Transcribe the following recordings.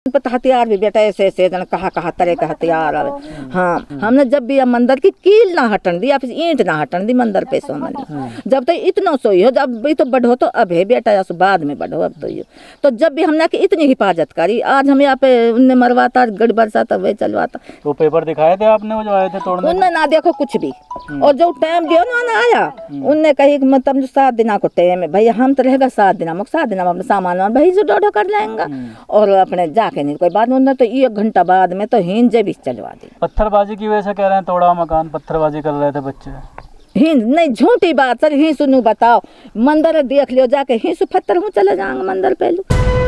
पता हथियार भी बेटा ऐसे ऐसे जन कहा तरह का हथियार आवे। हाँ, हमने जब भी मंदिर की कील ना हटन दी या फिर ईंट ना हटन दी मंदिर पे सो हमने जब तक इतना सोई हो, जब भी तो बढ़ो तो अब है बेटा या बाद में बढ़ो अब तो ये तो जब भी हमने की इतनी हिफाजत करी। आज हम यहाँ पे उनने मरवाता गड़ बरसाता वही चलवाता। तो पेपर दिखाए थे आपने वो जो आए थे तोड़ने? उनने ना देखो कुछ भी। और जो टाइम दियो ना आया उनने कही मतलब 7 दिन को टाइम है भैया, हम तो रहेगा 7 दिन, हम 7 दिन अपने सामान भाई जो डोडो कर लेंगे और अपने जाके नहीं कोई बात नहीं। तो 1 घंटा बाद में तो हिंजे भी चलवा दी। पत्थरबाजी की वजह से कह रहे हैं तोड़ा मकान, पत्थरबाजी कर रहे थे बच्चे। हिंद नहीं, झूठी बात सर। ही सुनू बताओ, मंदिर देख लियो जाके, ही सु पत्थर हूँ चले जाएंगे मंदिर पहलू।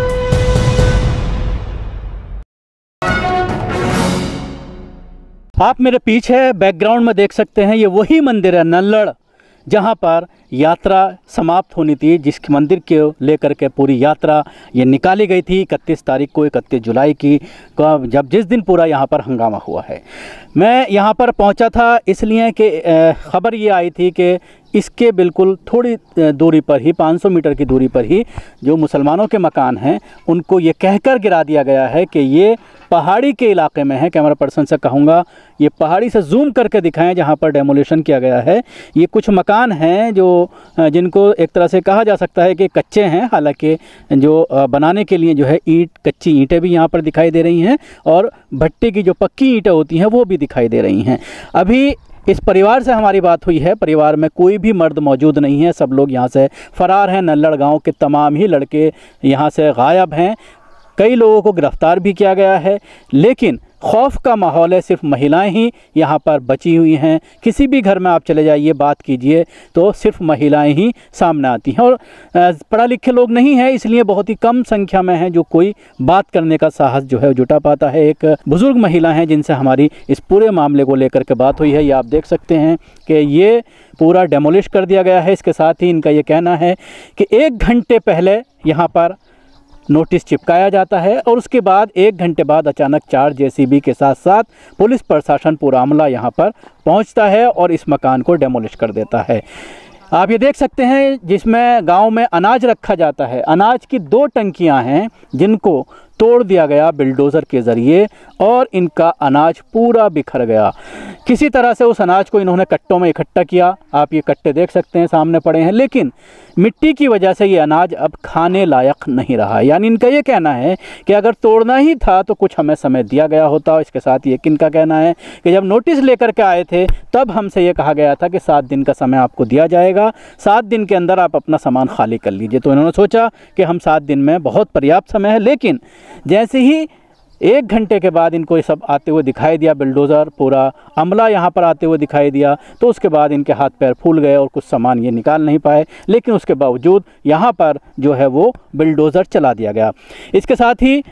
आप मेरे पीछे बैकग्राउंड में देख सकते हैं, ये वही मंदिर है नल्लड़, जहाँ पर यात्रा समाप्त होनी थी, जिस मंदिर के लेकर के पूरी यात्रा ये निकाली गई थी 31 तारीख को, 31 जुलाई की, जब जिस दिन पूरा यहाँ पर हंगामा हुआ है। मैं यहाँ पर पहुँचा था इसलिए कि ख़बर ये आई थी कि इसके बिल्कुल थोड़ी दूरी पर ही, 500 मीटर की दूरी पर ही जो मुसलमानों के मकान हैं उनको ये कहकर गिरा दिया गया है कि ये पहाड़ी के इलाके में है। कैमरा पर्सन से कहूँगा ये पहाड़ी से जूम करके दिखाएं जहाँ पर डेमोलिशन किया गया है। ये कुछ मकान हैं जो जिनको एक तरह से कहा जा सकता है कि कच्चे हैं, हालांकि जो बनाने के लिए जो है कच्ची ईंटें भी यहाँ पर दिखाई दे रही हैं और भट्टी की जो पक्की ईंटें होती हैं वो भी दिखाई दे रही हैं। अभी इस परिवार से हमारी बात हुई है, परिवार में कोई भी मर्द मौजूद नहीं है, सब लोग यहाँ से फरार हैं। नल्लड़ गांव के तमाम ही लड़के यहाँ से गायब हैं। कई लोगों को गिरफ्तार भी किया गया है, लेकिन खौफ का माहौल है। सिर्फ महिलाएं ही यहाँ पर बची हुई हैं। किसी भी घर में आप चले जाइए, बात कीजिए तो सिर्फ महिलाएं ही सामने आती हैं और पढ़ा लिखे लोग नहीं हैं, इसलिए बहुत ही कम संख्या में हैं जो कोई बात करने का साहस जो है जुटा पाता है। एक बुज़ुर्ग महिला हैं जिनसे हमारी इस पूरे मामले को लेकर के बात हुई है। ये आप देख सकते हैं कि ये पूरा डेमोलिश कर दिया गया है। इसके साथ ही इनका ये कहना है कि 1 घंटे पहले यहाँ पर नोटिस चिपकाया जाता है और उसके बाद 1 घंटे बाद अचानक 4 जेसीबी के साथ साथ पुलिस प्रशासन पूरा अमला यहाँ पर पहुँचता है और इस मकान को डेमोलिश कर देता है। आप ये देख सकते हैं जिसमें गांव में अनाज रखा जाता है, अनाज की 2 टंकियां हैं जिनको तोड़ दिया गया बिल्डोज़र के ज़रिए और इनका अनाज पूरा बिखर गया। किसी तरह से उस अनाज को इन्होंने कट्टों में इकट्ठा किया। आप ये कट्टे देख सकते हैं सामने पड़े हैं, लेकिन मिट्टी की वजह से ये अनाज अब खाने लायक नहीं रहा। यानी इनका ये कहना है कि अगर तोड़ना ही था तो कुछ हमें समय दिया गया होता। इसके साथ ये किनका कहना है कि जब नोटिस लेकर के आए थे तब हमसे ये कहा गया था कि 7 दिन का समय आपको दिया जाएगा, 7 दिन के अंदर आप अपना सामान खाली कर लीजिए। तो इन्होंने सोचा कि हम 7 दिन में बहुत पर्याप्त समय है, लेकिन जैसे ही 1 घंटे के बाद इनको ये सब आते हुए दिखाई दिया, बिल्डोज़र पूरा अमला यहाँ पर आते हुए दिखाई दिया, तो उसके बाद इनके हाथ पैर फूल गए और कुछ सामान ये निकाल नहीं पाए। लेकिन उसके बावजूद यहाँ पर जो है वो बिल्डोज़र चला दिया गया। इसके साथ ही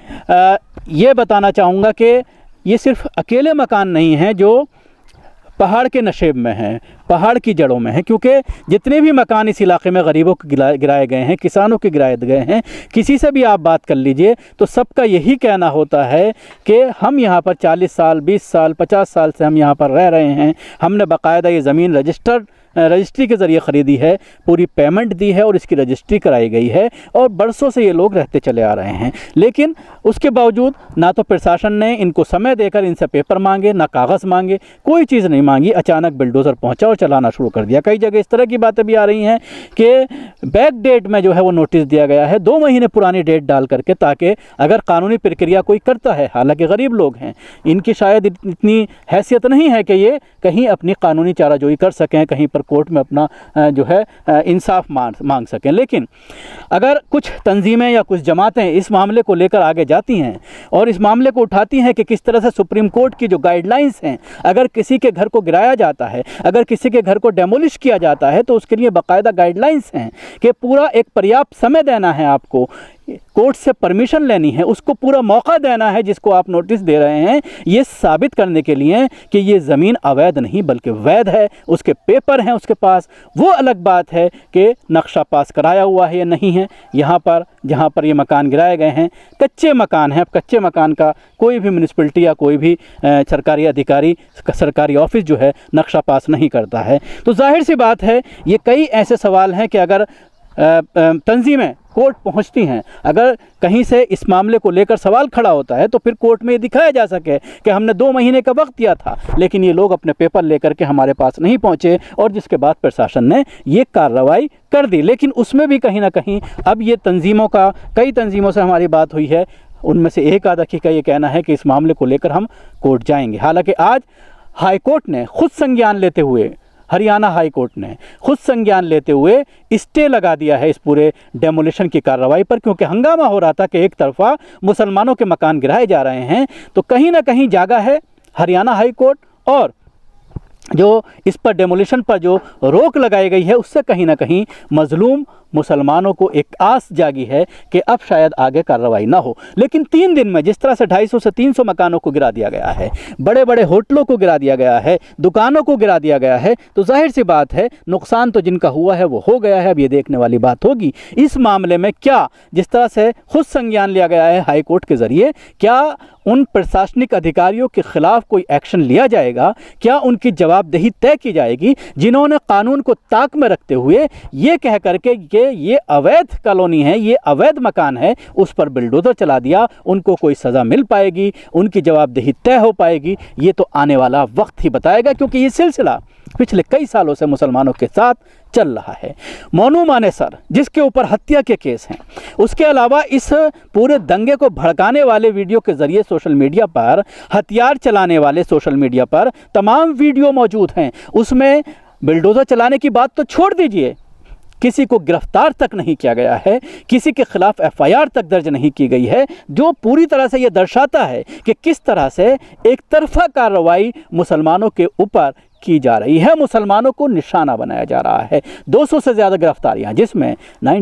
ये बताना चाहूँगा कि ये सिर्फ अकेले मकान नहीं हैं जो पहाड़ के नशेब में हैं, पहाड़ की जड़ों में हैं, क्योंकि जितने भी मकान इस इलाके में गरीबों को गिराए गए हैं, किसानों के गिराए गए हैं, किसी से भी आप बात कर लीजिए तो सबका यही कहना होता है कि हम यहाँ पर 40 साल, 20 साल, 50 साल से हम यहाँ पर रह रहे हैं, हमने बाकायदा ये ज़मीन रजिस्ट्री के ज़रिए ख़रीदी है, पूरी पेमेंट दी है और इसकी रजिस्ट्री कराई गई है और बरसों से ये लोग रहते चले आ रहे हैं। लेकिन उसके बावजूद ना तो प्रशासन ने इनको समय देकर इनसे पेपर मांगे, ना कागज़ मांगे, कोई चीज़ नहीं मांगी। अचानक बिल्डोज़र पहुंचा और चलाना शुरू कर दिया। कई जगह इस तरह की बातें भी आ रही हैं कि बैक डेट में जो है वो नोटिस दिया गया है, 2 महीने पुरानी डेट डाल करके, ताकि अगर कानूनी प्रक्रिया कोई करता है, हालांकि गरीब लोग हैं, इनकी शायद इतनी हैसियत नहीं है कि ये कहीं अपनी कानूनी चाराजोई कर सकें, कहीं पर कोर्ट में अपना जो है इंसाफ मांग सकें। लेकिन अगर कुछ तंजीमें या कुछ जमातें इस मामले को लेकर आगे जाती हैं और इस मामले को उठाती हैं कि किस तरह से सुप्रीम कोर्ट की जो गाइडलाइंस हैं, अगर किसी के घर को गिराया जाता है, अगर किसी के घर को डेमोलिश किया जाता है तो उसके लिए बाकायदा गाइडलाइंस हैं कि पूरा एक पर्याप्त समय देना है आपको, कोर्ट से परमिशन लेनी है, उसको पूरा मौका देना है जिसको आप नोटिस दे रहे हैं, ये साबित करने के लिए कि ये ज़मीन अवैध नहीं बल्कि वैध है, उसके पेपर हैं उसके पास। वो अलग बात है कि नक्शा पास कराया हुआ है या नहीं है। यहाँ पर जहाँ पर ये मकान गिराए गए हैं कच्चे मकान हैं। अब कच्चे मकान का कोई भी म्यूनिसिपैलिटी या कोई भी सरकारी अधिकारी, सरकारी ऑफिस जो है नक्शा पास नहीं करता है। तो जाहिर सी बात है ये कई ऐसे सवाल हैं कि अगर तंजीमें कोर्ट पहुंचती हैं, अगर कहीं से इस मामले को लेकर सवाल खड़ा होता है तो फिर कोर्ट में ये दिखाया जा सके कि हमने 2 महीने का वक्त दिया था, लेकिन ये लोग अपने पेपर लेकर के हमारे पास नहीं पहुंचे और जिसके बाद प्रशासन ने ये कार्रवाई कर दी। लेकिन उसमें भी कहीं ना कहीं अब ये तंजीमों का, कई तंजीमों से हमारी बात हुई है, उनमें से एक आधा का ये कहना है कि इस मामले को लेकर हम कोर्ट जाएंगे। हालांकि आज हाई कोर्ट ने खुद संज्ञान लेते हुए, हरियाणा हाई कोर्ट ने खुद संज्ञान लेते हुए स्टे लगा दिया है इस पूरे डेमोलिशन की कार्रवाई पर, क्योंकि हंगामा हो रहा था कि एक तरफा मुसलमानों के मकान गिराए जा रहे हैं, तो कहीं ना कहीं जागा है हरियाणा हाई कोर्ट, और जो इस पर डेमोलिशन पर जो रोक लगाई गई है उससे कहीं ना कहीं मजलूम मुसलमानों को एक आस जागी है कि अब शायद आगे कार्रवाई ना हो। लेकिन 3 दिन में जिस तरह से 250 से 300 मकानों को गिरा दिया गया है, बड़े बड़े होटलों को गिरा दिया गया है, दुकानों को गिरा दिया गया है, तो जाहिर सी बात है नुकसान तो जिनका हुआ है वो हो गया है। अब ये देखने वाली बात होगी इस मामले में क्या, जिस तरह से खुद संज्ञान लिया गया है हाई कोर्ट के जरिए, क्या उन प्रशासनिक अधिकारियों के खिलाफ कोई एक्शन लिया जाएगा, क्या उनकी जवाबदेही तय की जाएगी जिन्होंने कानून को ताक में रखते हुए ये कह करके ये अवैध कॉलोनी है, ये अवैध मकान है, उस पर बिल्डोजर चला दिया, उनको कोई सज़ा मिल पाएगी, उनकी जवाबदेही तय हो पाएगी, ये तो आने वाला वक्त ही बताएगा, क्योंकि ये सिलसिला पिछले कई सालों से मुसलमानों के साथ चल रहा है। मोनू मानेसर जिसके ऊपर हत्या के केस हैं, उसके अलावा इस पूरे दंगे को भड़काने वाले वीडियो के जरिए सोशल मीडिया पर, हथियार चलाने वाले सोशल मीडिया पर तमाम वीडियो मौजूद हैं। उसमें बिल्डोजर चलाने की बात तो छोड़ दीजिए, किसी को गिरफ्तार तक नहीं किया गया है, किसी के खिलाफ एफआईआर तक दर्ज नहीं की गई है, जो पूरी तरह से यह दर्शाता है कि किस तरह से एक तरफा कार्रवाई मुसलमानों के ऊपर की जा रही है, मुसलमानों को निशाना बनाया जा रहा है। 200 से ज़्यादा गिरफ्तारियां, जिसमें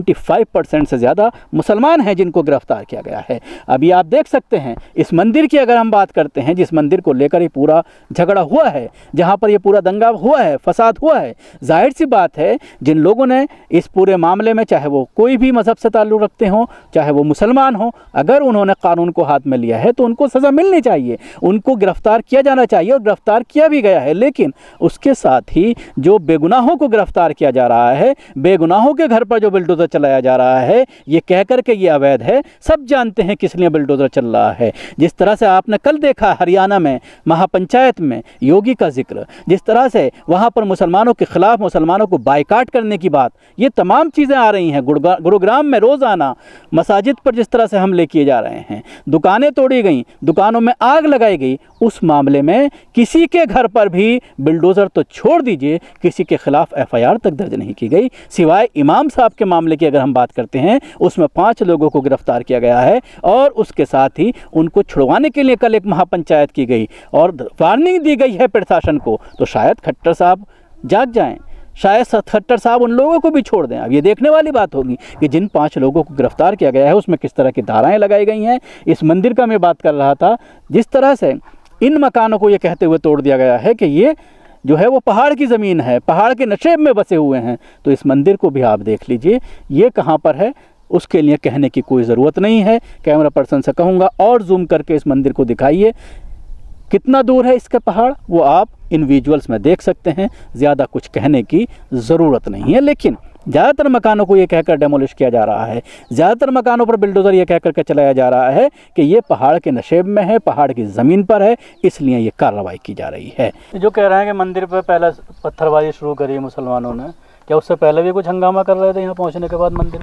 95% से ज़्यादा मुसलमान हैं जिनको गिरफ्तार किया गया है। अभी आप देख सकते हैं इस मंदिर की अगर हम बात करते हैं, जिस मंदिर को लेकर ये पूरा झगड़ा हुआ है, जहां पर ये पूरा दंगा हुआ है, फसाद हुआ है, जाहिर सी बात है जिन लोगों ने इस पूरे मामले में, चाहे वो कोई भी मज़हब से ताल्लुक़ रखते हों, चाहे वो मुसलमान हों, अगर उन्होंने कानून को हाथ में लिया है तो उनको सज़ा मिलनी चाहिए, उनको गिरफ्तार किया जाना चाहिए, और गिरफ्तार किया भी गया है। लेकिन उसके साथ ही जो बेगुनाहों को गिरफ्तार किया जा रहा है, बेगुनाहों के घर पर जो बिल्डोजर चलाया जा रहा है, ये कह कर के ये अवैध है, सब जानते हैं किस लिए बिल्डोजर चल रहा है। जिस तरह से आपने कल देखा हरियाणा में महापंचायत में योगी का जिक्र, जिस तरह से वहाँ पर मुसलमानों के खिलाफ, मुसलमानों को बाइकाट करने की बात, ये तमाम चीज़ें आ रही हैं। गुरुग्राम में रोज़ाना मसाजिद पर जिस तरह से हमले किए जा रहे हैं, दुकानें तोड़ी गई, दुकानों में आग लगाई गई, उस मामले में किसी के घर पर भी बिल्डोजर तो छोड़ दीजिए, किसी के खिलाफ एफआईआर तक दर्ज नहीं की गई। सिवाय इमाम साहब के मामले की अगर हम बात करते हैं, उसमें 5 लोगों को गिरफ्तार किया गया है, और उसके साथ ही उनको छुड़वाने के लिए कल एक महापंचायत की गई और वार्निंग दी गई है प्रशासन को। तो शायद खट्टर साहब जाग जाएं, शायद खट्टर साहब उन लोगों को भी छोड़ दें। अब ये देखने वाली बात होगी कि जिन 5 लोगों को गिरफ्तार किया गया है उसमें किस तरह की धाराएं लगाई गई हैं। इस मंदिर का मैं बात कर रहा था, जिस तरह से इन मकानों को ये कहते हुए तोड़ दिया गया है कि ये जो है वो पहाड़ की ज़मीन है, पहाड़ के नशेब में बसे हुए हैं, तो इस मंदिर को भी आप देख लीजिए ये कहाँ पर है, उसके लिए कहने की कोई ज़रूरत नहीं है। कैमरा पर्सन से कहूँगा और जूम करके इस मंदिर को दिखाइए, कितना दूर है इसका पहाड़, वो आप इन विजुअल्स में देख सकते हैं। ज़्यादा कुछ कहने की ज़रूरत नहीं है। लेकिन ज़्यादातर मकानों को ये कहकर डेमोलिश किया जा रहा है, ज़्यादातर मकानों पर बिल्डोज़र ये कहकर के चलाया जा रहा है कि ये पहाड़ के नशेब में है, पहाड़ की ज़मीन पर है, इसलिए ये कार्रवाई की जा रही है। जो कह रहे हैं कि मंदिर पर पहला पत्थरबाजी शुरू करी मुसलमानों ने, क्या उससे पहले भी कुछ हंगामा कर रहे थे यहाँ पहुँचने के बाद मंदिर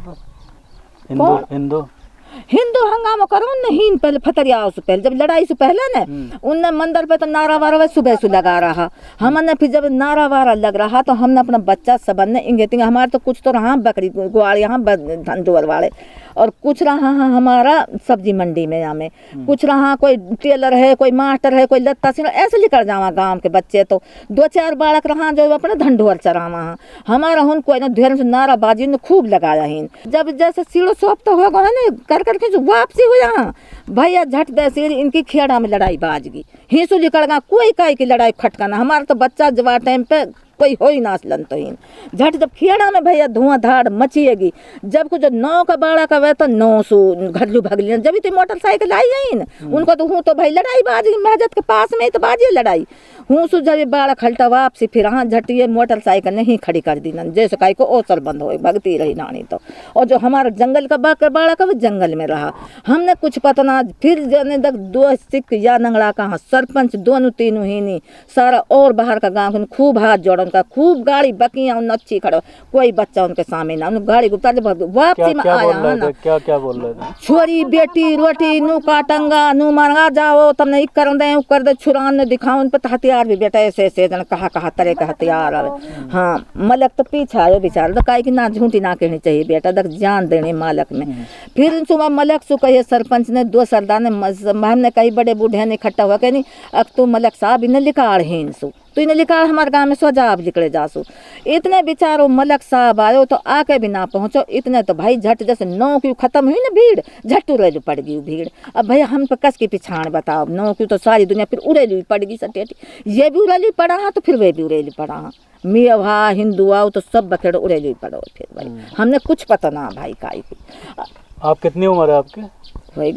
पर? हिंदू हंगामा करो नहीं, पहले फतरिया से पहले, जब लड़ाई से पहले न उनने मंदिर पे तो नारा वारा सुबह से लगा रहा। हमने फिर जब नारा वारा लग रहा तो हमने अपना बच्चा सबन ने इंगे तिंगे, हमारे तो कुछ तो रहा बकरी ग्वाल यहाँ धंधुअर वाले, और कुछ रहा हमारा सब्जी मंडी में, यहाँ में कुछ रहा कोई टेलर है, कोई मास्टर है, कोई लत्ता सिल, ऐसे निकल जावा गाँव के बच्चे। तो 2-4 बालक रहा जो अपने धंधुअर चरावा, हमारा हन कोई ना ढेर से नाराबाजी ने खूब लगाया ही। जब जैसे सीढ़ो सौंप तो होगा है ना, कर करके जो वापसी हो यहाँ भैया झट दे इनकी खेड़ा में लड़ाई बाज गई, हिंसू निकल गया, कोई काई की लड़ाई खटकाना। हमारा तो बच्चा जवा टाइम पे कोई हो ही नाचलन तो ही झट जब खेड़ा में भैया धुआं धाड़ मचिएगी जब कुछ 9 का बाड़ा का वे तो 900 घरलू भगलियन जब तो मोटरसाइकिल आई है उनको तो हूँ तो भाई लड़ाई बाजी महजत के पास में तो बाजी लड़ाई हूँ सु जब बाड़ा खलटा वापसी फिर हाँ झटिए मोटरसाइकिल नहीं खड़ी कर दी न जैसे काई को ओसर बंद हो भगती रही नानी तो और जो हमारा जंगल का बाड़ा का वो जंगल में रहा हमने कुछ पता ना फिर जाने तक 2 सिख या नंगड़ा कहाँ सरपंच दोनों तीनों ही नहीं सारा और बाहर का गांव खूब हाथ जोड़ उनका खूब गाड़ी बकियां नच्छी खड़ो कोई बच्चा उनके सामने ना उन गाड़ी गुप्ता वापसी में आया ना क्या बोल रहे थे छोरी बेटी रोटी नू काटंगा नू मांगा जाओ तुमने इक कर दे कर दे छुरान ने दिखाओ उन पर हथियार भी बेटा ऐसे ऐसे जन कहा तरह का हथियार आवे हाँ मलक तो पीछे आयो बेचारा तो काहे की ना झूठी ना कहनी चाहिए बेटा तक जान देने मालक में फिर सुबह मलक सु कहे सरपंच ने 2 सरदार ने हमने कई बड़े बूढ़े ने इकट्ठा हुआ कहनी अब तू मलक साहब इन्हें लिखाड़ है सु तो इन्हें लिखा हमारे गांव में स्वजाब निकले जासू इतने बेचारो मलक साहब आयो तो आके भी ना पहुंचो इतने तो भाई झट जैसे 9 की खत्म हुई ना भीड़ झट उड़ेलू पड़ गई भीड़ अब भैया हम पे कस की पिछाड़ बताओ 9 की तो सारी दुनिया फिर उड़ेलू पड़ गई सटेटी ये भी उड़ेलू पड़ा हाँ तो फिर वे भी उड़ेलू पड़ा हाँ मियाँ भा हिंदू आओ तो सब बखेड़ उड़ेलू पड़ो फिर भाई हमने कुछ पता ना भाई काई आप कितनी उम्र है आपकी होगी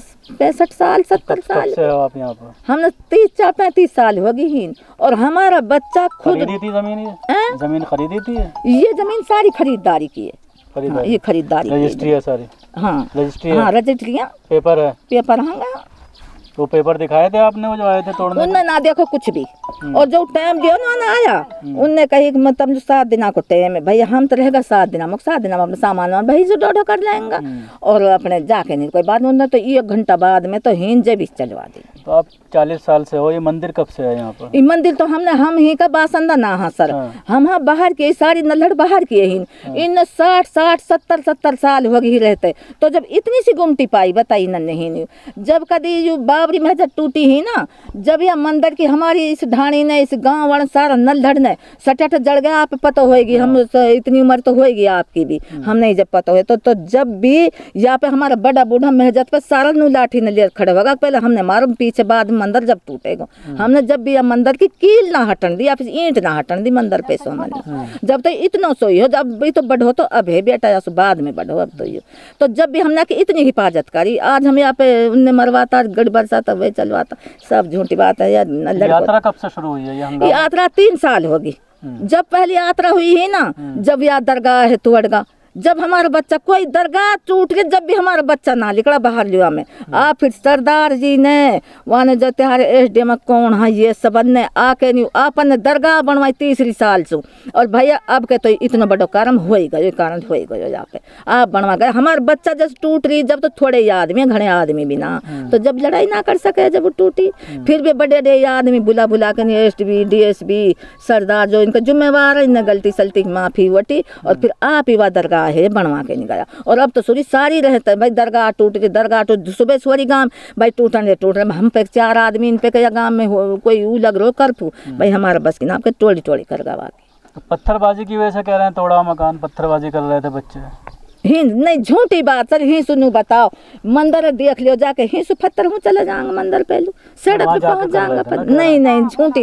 65 साल 70 साल से हो आप यहाँ पर हमने 30-35 साल होगी ही और हमारा बच्चा खुद खरीदी थी जमीन खरीदी थी ये जमीन सारी खरीदारी की है हाँ, ये खरीदारी रजिस्ट्री है सारी हाँ रजिस्ट्रियाँ पेपर हाँ तो पेपर दिखाए थे आपने वो जो आए थे तोड़ने उनने ना देखो कुछ भी और जो टाइम दियो ना आया उनने कही मतलब 7 दिन को टाइम है भैया हम तो रहेगा 7 दिन मुख 7 दिन अपने सामान भाई जो डोडो कर लेंगे और अपने जाके नहीं कोई बात उन्होंने तो 1 घंटा बाद में तो हिंजे भी चलवा दी। तो आप 40 साल से हो ये मंदिर कब से है यहाँ पर? ये मंदिर तो हम ही का बासंदा ना हाँ सर हम हाँ बाहर के सारी नल्हड़ बाहर किए ही इन 60 70 साल हो गई रहते तो जब इतनी सी गुमटी पाई बताई न नहीं जब कभी जो बाबरी मस्जिद टूटी ही ना जब यह मंदिर की हमारी इस ढाणी ने इस गांव वाला सारा नल्हड़ ने सटट जड़ गया आप पता होएगी हम इतनी उम्र तो होएगी आपकी भी हम नहीं जब पता हो तो जब भी यहाँ पे हमारा बड़ा बूढ़ा महजत पर सारा नू लाठी ने ले खड़े होगा पहले हमने मारो पीछे बाद मंदिर जब टूटेगा हमने जब भी मंदिर की कील ना हटन दी या फिर ईंट ना हटन दी मंदिर पे सो जब तक इतना सोई हो जब भी तो बढ़ो तो अब है बेटा या बाद में बढ़ो अब तो जब भी हमने इतनी हिफाजत करी आज हम यहाँ पे उनने मरवाता गड़ बरसाता वे चलवाता सब झूठी बात है यात्रा कब से शुरू हुई है ये यात्रा 3 साल होगी जब पहली यात्रा हुई है ना जब यह दरगाह है तुअड़गा जब हमारा बच्चा कोई दरगाह टूट के जब भी हमारा बच्चा ना निकला बाहर लिया में आ फिर सरदार जी ने वहाँ जो त्यारे SDM कौन है ये सब ने आके नहीं आपन ने दरगाह बनवाई 3 साल से और भैया अब के तो इतना बड़ा कारण हो ही गयो कारण हो ही गयो यहाँ पे आप बनवा गए हमारा बच्चा जब टूट रही जब तो थोड़े ही आदमी घने आदमी भी ना तो जब लड़ाई ना कर सके जब वो टूटी फिर भी बड़े बड़े आदमी बुला के SDB DSB सरदार जो इनका जिम्मेवार है इन्हें गलती सलती माफी वटी और फिर आप ही वह दरगाह है बनवा के नहीं गया और अब तो सूरी सारी रहते भाई दरगाह टूट सुबह सुवरी गांव भाई टूटन हम पे 4 आदमी इन पे क्या गांव में कोई ऊ लग रो करफू भाई हमारा बस की नाम के टोली कर गवा तो पत्थरबाजी की वजह से कह रहे हैं तोड़ा मकान पत्थरबाजी कर रहे थे बच्चे हिंद नहीं झूठी बात सर ही सुनू बताओ मंदिर देख लियो जाके ही पत्थर हूँ चले जाएंगे मंदिर पहलू सड़क पे पहुँच जाएंगे नहीं झूठी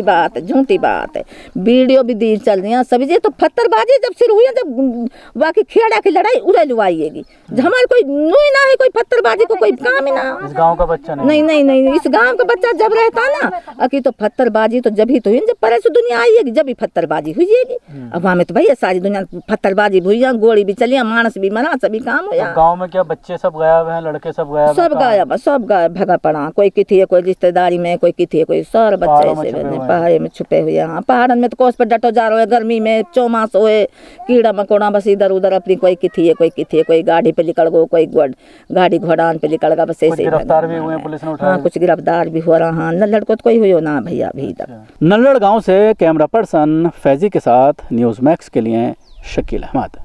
बात है वीडियो भी दी चल रही है सभी तो पत्थरबाजी जब शुरू हुई है जब बाकी खेड़ा की लड़ाई उड़े लुआईएगी हमारे कोई नुई ना है कोई पत्थरबाजी को कोई काम ही ना इस गाँव का बच्चा नहीं इस गाँव का बच्चा जब रहता ना अकी तो पत्थरबाजी तो जब ही तो हुई जब परे से दुनिया आईएगी जब भी पत्थरबाजी हुईएगी अब वहाँ में तो भैया सारी दुनिया पत्थरबाजी हुई गोली भी चली मानस भी मरा सभी काम हो तो गांव में क्या बच्चे सब गायब हैं लड़के सब गायब सब गायब भगा पड़ा कोई किथी है कोई रिश्तेदारी में कोई किथी है कोई सारे बच्चे ऐसे पहाड़ी में छुपे हुए हैं पहाड़न में तो कोस पर डटो जा रहे हैं गर्मी में चौमास होए कीड़ा मकोड़ा बस इधर उधर अपनी कोई किथी है कोई गाड़ी पे निकल गो कोई गाड़ी घोड़ान पे निकल गया बस ऐसे गिरफ्तार भी हुए पुलिस ने उठाया कुछ गिरफ्तार भी हो रहा नल्लड़ को तो कोई हुई ना भैया अभी तक। नल्लड़ गाँव से कैमरा पर्सन फैजी के साथ न्यूज़ मैक्स के लिए शकील अहमद।